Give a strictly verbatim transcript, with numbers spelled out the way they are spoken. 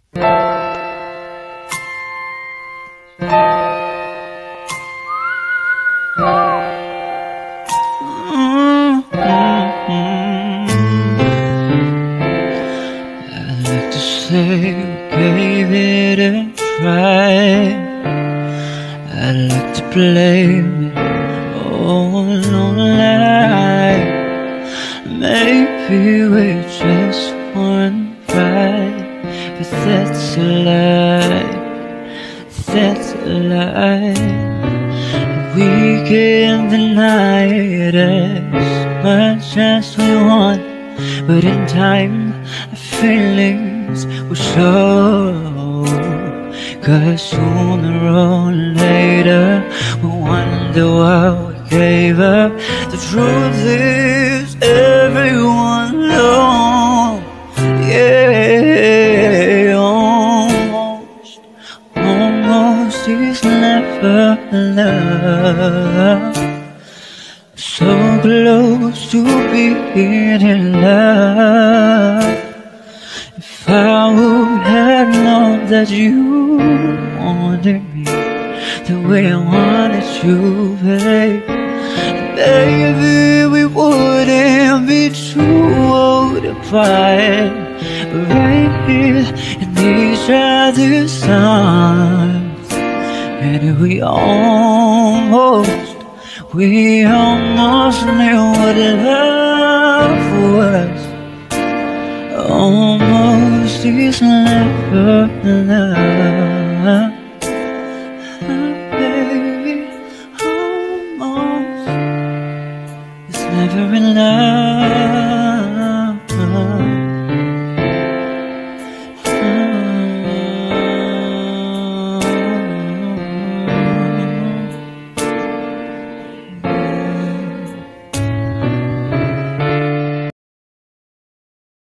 Blame it all on life. Maybe we just weren't right, but that's a lie. That's a lie. We can deny it as much as we want, but in time, the feelings will show. 'Cause sooner or later we'll wonder why we gave up. The truth is everyone knows. Yeah, almost, almost is never love. So close to being in love. If I would have known that you wanted me the way I wanted you, babe, baby, we wouldn't be too old apart. But right here in each other's arms, and we almost, we almost knew what love was. Almost is never enough.